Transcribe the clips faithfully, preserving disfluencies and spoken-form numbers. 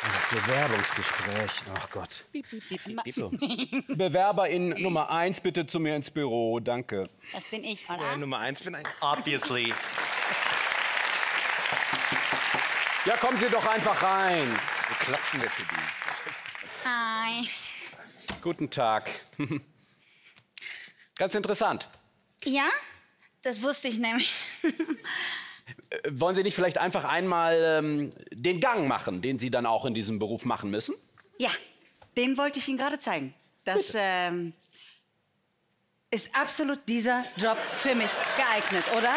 Das Bewerbungsgespräch. Ach Gott. So. Bewerberin Nummer eins, bitte zu mir ins Büro. Danke. Das bin ich, oder? Ja, Nummer eins bin ich. Obviously. Ja, kommen Sie doch einfach rein. Wir klatschen wir für die. Hi. Guten Tag. Ganz interessant. Ja? Das wusste ich nämlich. Äh, wollen Sie nicht vielleicht einfach einmal ähm, den Gang machen, den Sie dann auch in diesem Beruf machen müssen? Ja, den wollte ich Ihnen gerade zeigen. Das ähm, ist absolut dieser Job für mich geeignet, oder?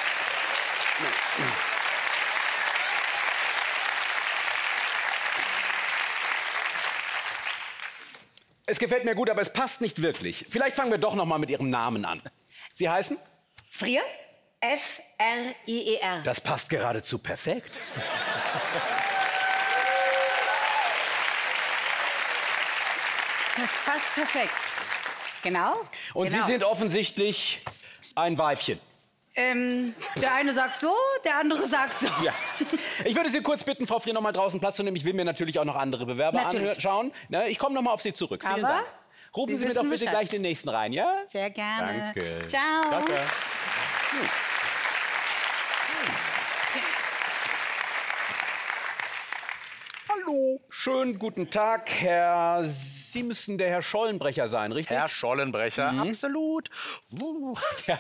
Es gefällt mir gut, aber es passt nicht wirklich. Vielleicht fangen wir doch noch mal mit Ihrem Namen an. Sie heißen? Frier? F R I E R. Das passt geradezu perfekt. Das passt perfekt. Genau. Und genau. Sie sind offensichtlich ein Weibchen. Ähm, der eine sagt so, der andere sagt so. Ja. Ich würde Sie kurz bitten, Frau Frier, noch mal draußen Platz zu nehmen. Ich will mir natürlich auch noch andere Bewerber Natürlich. anschauen. Ne, ich komme noch mal auf Sie zurück. Vielen Aber Dank. Rufen wir Sie mir doch wissen bitte Bescheid. gleich den nächsten rein, ja? Sehr gerne. Danke. Ciao. Danke. Hallo, schönen guten Tag, Herr... Sie müssen der Herr Schollenbrecher sein, richtig? Herr Schollenbrecher, absolut. Uh.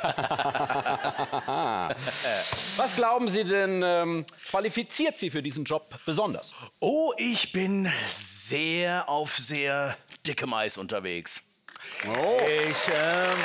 Was glauben Sie denn, ähm, qualifiziert Sie für diesen Job besonders? Oh, ich bin sehr auf sehr dickem Eis unterwegs. Oh. Ich, ähm...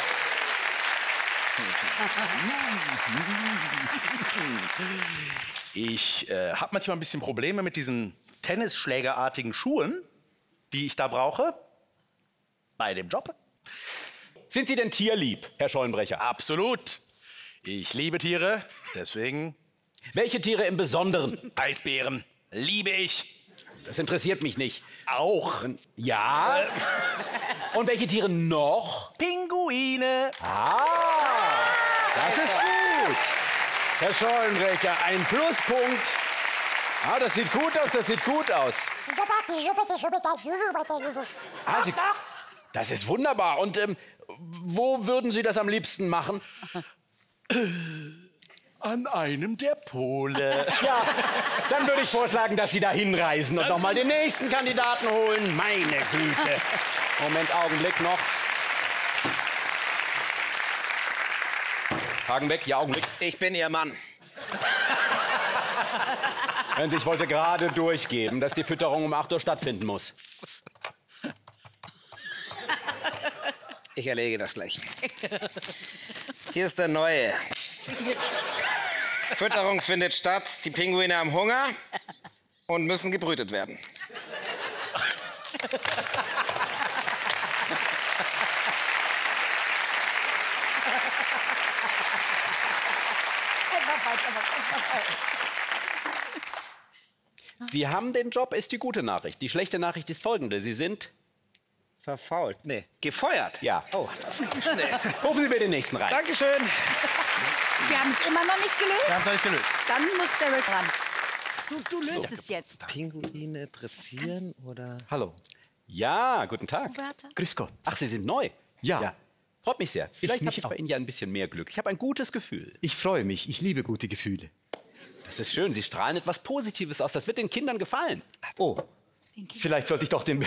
Ich äh, habe manchmal ein bisschen Probleme mit diesen tennisschlägerartigen Schuhen, die ich da brauche, bei dem Job. Sind Sie denn tierlieb, Herr Schollenbrecher? Absolut. Ich liebe Tiere, deswegen Welche Tiere im Besonderen? Eisbären liebe ich. Das interessiert mich nicht. Auch. Ja? Und welche Tiere noch? Pinguine. Ah, das ist gut. Herr Schollenbrecher, ein Pluspunkt. Ah, das sieht gut aus, das sieht gut aus. Ah, Sie, das ist wunderbar. Und ähm, wo würden Sie das am liebsten machen? An einem der Pole. Ja, dann würde ich vorschlagen, dass Sie da hinreisen und noch mal den nächsten Kandidaten holen. Meine Güte. Moment, Augenblick noch. Haken weg, ja, Augenblick. Ich bin Ihr Mann. Hören Sie, ich wollte gerade durchgeben, dass die Fütterung um acht Uhr stattfinden muss. Ich erlege das gleich. Hier ist der Neue. Fütterung findet statt, die Pinguine haben Hunger und müssen gebrütet werden. Sie haben den Job, ist die gute Nachricht. Die schlechte Nachricht ist folgende. Sie sind... Verfault. Nee, gefeuert. Ja. Oh, das ging schnell. Rufen Sie mir den nächsten rein. Dankeschön. Wir haben es immer noch nicht gelöst. Wir haben es nicht gelöst. Dann muss Derek ran. So, du löst es jetzt. Pinguine dressieren oder... Hallo. Ja, guten Tag. Wörter. Grüß Gott. Ach, Sie sind neu? Ja. Freut mich sehr. Vielleicht habe mich ich bei auch. Ihnen ja ein bisschen mehr Glück. Ich habe ein gutes Gefühl. Ich freue mich. Ich liebe gute Gefühle. Das ist schön. Sie strahlen etwas Positives aus. Das wird den Kindern gefallen. Oh, vielleicht sollte ich doch den...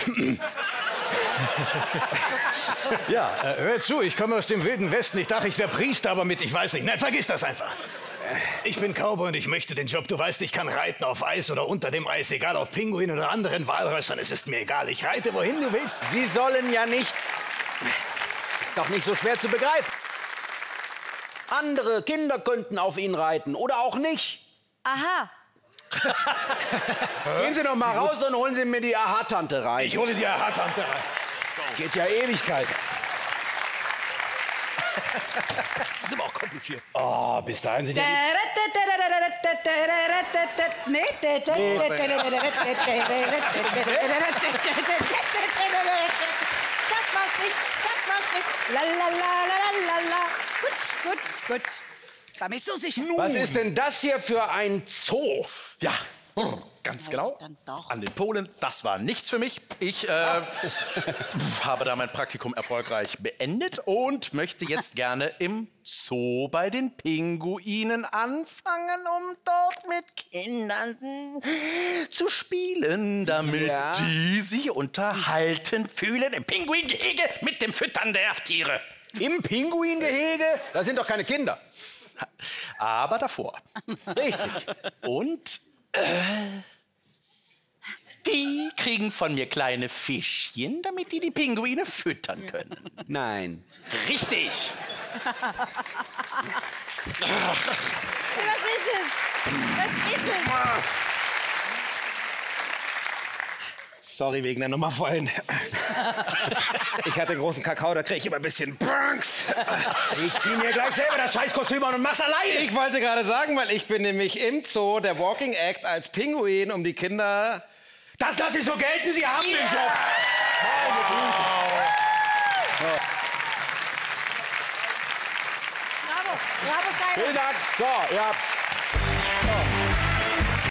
ja, äh, hör zu, ich komme aus dem Wilden Westen. Ich dachte, ich wäre Priester, aber mit, ich weiß nicht. Nein, vergiss das einfach. Ich bin Cowboy und ich möchte den Job. Du weißt, ich kann reiten auf Eis oder unter dem Eis, egal auf Pinguinen oder anderen Walrössern. Es ist mir egal. Ich reite, wohin du willst. Sie sollen ja nicht... Ist doch nicht so schwer zu begreifen. Andere Kinder könnten auf ihn reiten oder auch nicht. Aha. Gehen Sie doch mal raus und holen Sie mir die Aha-Tante rein. Ich hole dir Hartante rein. Geht ja Ewigkeit. Das ist aber auch kompliziert. Oh, bis dahin sind ja die... Nee. Das war's nicht. Das war's nicht. La la la la la la. Gut, gut, gut. Ich war mir so sicher. Was ist denn das hier für ein Zoo? Ja, Ganz genau. Dann doch. An den Polen. Das war nichts für mich. Ich äh, habe da mein Praktikum erfolgreich beendet und möchte jetzt gerne im Zoo bei den Pinguinen anfangen, um dort mit Kindern zu spielen, damit Ja. die sich unterhalten fühlen im Pinguingehege mit dem Füttern der Tiere. Im Pinguingehege? Da sind doch keine Kinder. Aber davor. Richtig. Und äh, die kriegen von mir kleine Fischchen, damit die die Pinguine füttern können. Nein. Richtig. Was ist es? Was ist es? Sorry wegen der Nummer vorhin. Ich hatte großen Kakao, da kriege ich immer ein bisschen Bronx. Ich zieh mir gleich selber das Scheißkostüm an und mach's alleine. Ich wollte gerade sagen, weil ich bin nämlich im Zoo der Walking Act als Pinguin, um die Kinder... Das lasse ich so gelten, Sie haben den Job. Bravo, bravo, Simon. Vielen Dank. So, ihr habt's.